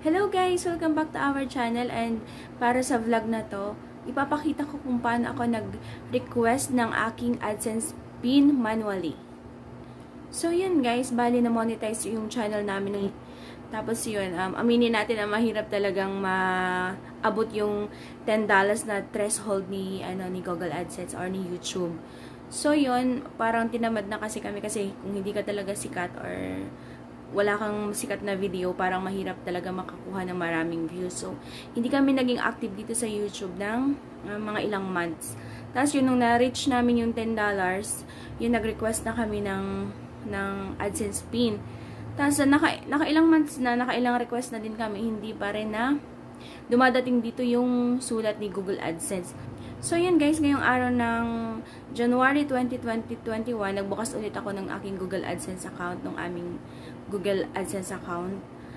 Hello guys! Welcome back to our channel, and para sa vlog na to, ipapakita ko kung paano ako nag-request ng aking AdSense PIN manually. So yun guys, bali na monetize yung channel namin. Tapos yun, aminin natin na mahirap talagang maabot yung $10 na threshold ni Google AdSense or ni YouTube. So yun, parang tinamad na kasi kami kasi kung hindi ka talaga sikat or wala kang sikat na video, parang mahirap talaga makakuha ng maraming views. So, hindi kami naging active dito sa YouTube ng mga ilang months. Tapos, yun, nung na-reach namin yung $10, yun, nag-request na kami ng AdSense PIN. Tapos, nakailang months na, nakailang request na din kami, hindi pa rin na dumadating dito yung sulat ni Google AdSense. So, yun guys, ngayong araw ng January 20, 2021, nagbukas ulit ako ng aking Google AdSense account, ng aming Google AdSense account.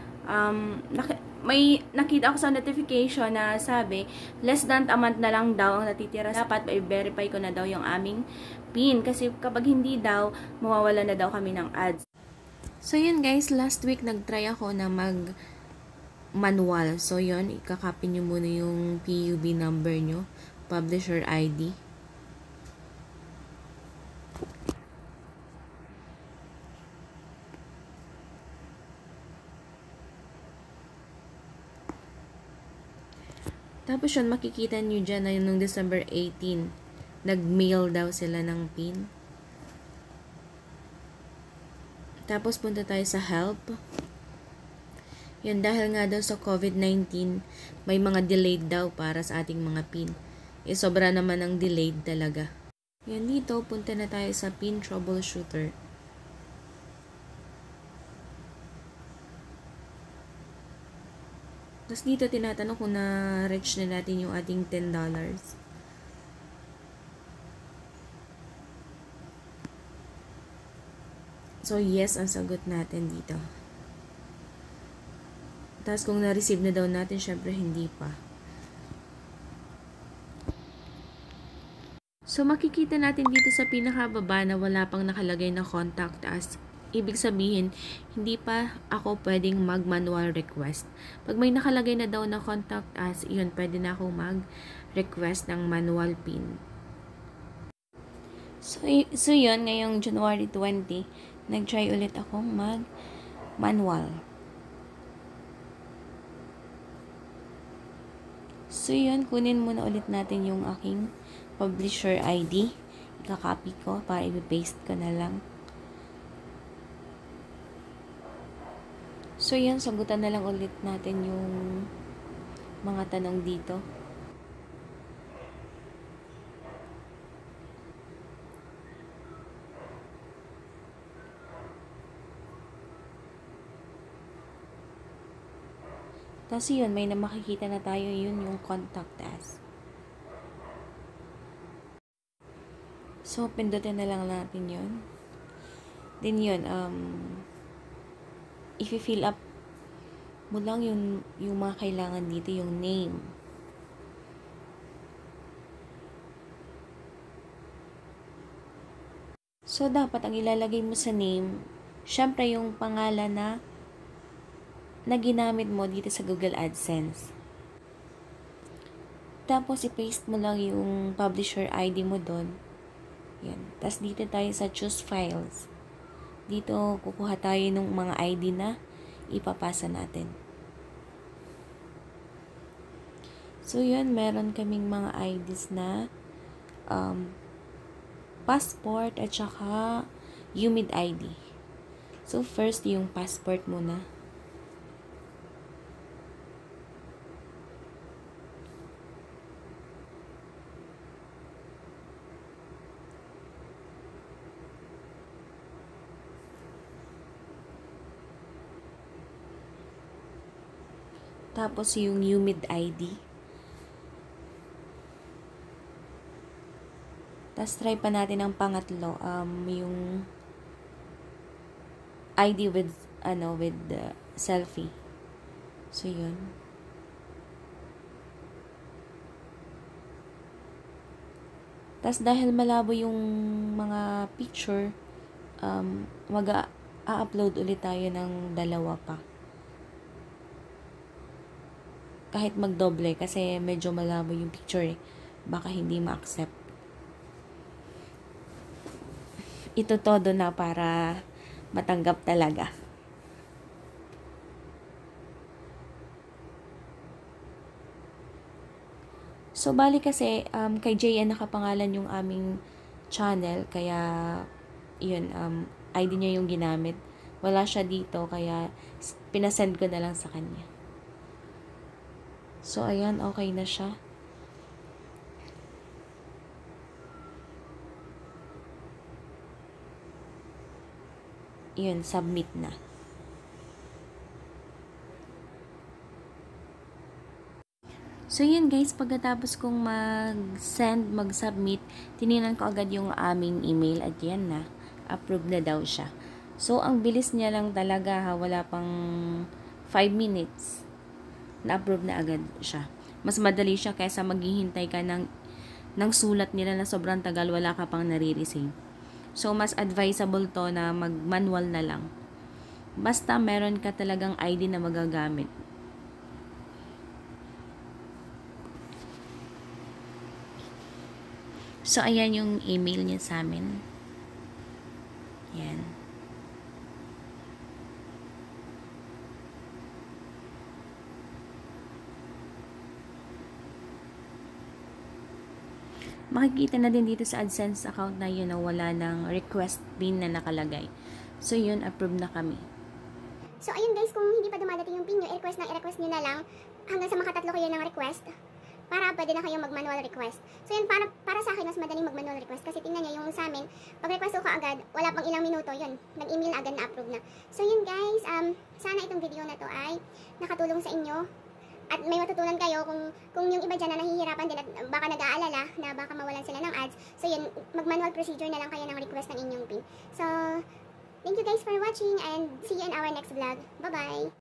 May nakita ako sa notification na sabi, less than a month na lang daw ang natitira. Dapat i-verify ko na daw yung aming PIN. Kasi kapag hindi daw, mawawala na daw kami ng ads. So, yun guys, last week nag-try ako na manual. So, yun, ikakopy nyo muna yung PUB number nyo, publisher ID. Tapos yun, makikita nyo dyan na yun nung December 18, nag-mail daw sila ng PIN. Tapos punta tayo sa help. Yun, dahil nga daw sa COVID-19, may mga delayed daw para sa ating mga PIN. Sobra naman ang delayed talaga. Yan, dito, punta na tayo sa PIN troubleshooter. Tapos dito, tinatanong kung na-reach na natin yung ating $10. So, yes, ang sagot natin dito. Tapos kung na-receive na daw natin, syempre hindi pa. So, makikita natin dito sa pinakababa na wala pang nakalagay na contact us. Ibig sabihin, hindi pa ako pwedeng mag-manual request. Pag may nakalagay na daw na contact us, yun, pwede na ako mag-request ng manual PIN. So yun, ngayong January 20, nag-try ulit akong mag-manual. So yun, kunin muna ulit natin yung aking publisher ID. Ika-copy ko para i-paste ko na lang. So yun, sagutan na lang ulit natin yung mga tanong dito. Tapos yun, may makikita na tayo, yun yung contact us. So, pindutin na lang natin yun. Then yun, i-fill up mo lang yung mga kailangan dito, yung name. So, dapat ang ilalagay mo sa name, syempre yung pangalan na ginamit mo dito sa Google AdSense. Tapos, i-paste mo lang yung publisher ID mo doon. Yan. Tapos, dito tayo sa Choose Files. Dito, kukuha tayo ng mga ID na ipapasa natin. So, yun, meron kaming mga IDs na passport at saka UMID ID. So, first, yung passport muna. Tapos, yung UMID ID. Tapos, try pa natin ang pangatlo, yung ID with selfie. So, yun. Tapos, dahil malabo yung mga picture, mag-a-upload ulit tayo ng dalawa pa. kahit magdoble kasi medyo malabo yung picture eh. Baka hindi ma-accept. Ito todo na para matanggap talaga. So, bali kasi, kay JN nakapangalan yung aming channel, kaya, yun, ID niya yung ginamit. Wala siya dito, kaya pinasend ko na lang sa kanya. So, ayan, okay na siya. Yun, submit na. So, yun guys, pagkatapos kong mag-submit, tinignan ko agad yung aming email at yan na, approve na daw siya. So, ang bilis niya lang talaga ha, wala pang 5 minutes, na-approve na agad siya. Mas madali siya kaysa maghihintay ka ng sulat nila na sobrang tagal, wala ka pang nare-receive. So, mas advisable to na mag-manual na lang. Basta meron ka talagang ID na magagamit. So, ayan yung email niya sa amin. Ayan. Makikita na din dito sa AdSense account na yun na wala ng request pin na nakalagay. So, yun, approve na kami. So, ayun guys, kung hindi pa dumadating yung pin nyo, i-request nyo na lang hanggang sa makatatlo kayo ng request para pwede na kayong mag-manual request. So, yun, para sa akin, mas madaling mag-manual request kasi tingnan nyo yung sa amin, pag-request ko agad, wala pang ilang minuto, yun, nag-email na agad na approve na. So, yun guys, sana itong video na to ay nakatulong sa inyo at may matutunan kayo kung yung iba dyan na nahihirapan din at baka nag-aalala na baka mawalan sila ng ads. So, yun, mag-manual procedure na lang kayo ng request ng inyong pin. So, thank you guys for watching and see you in our next vlog. Bye-bye!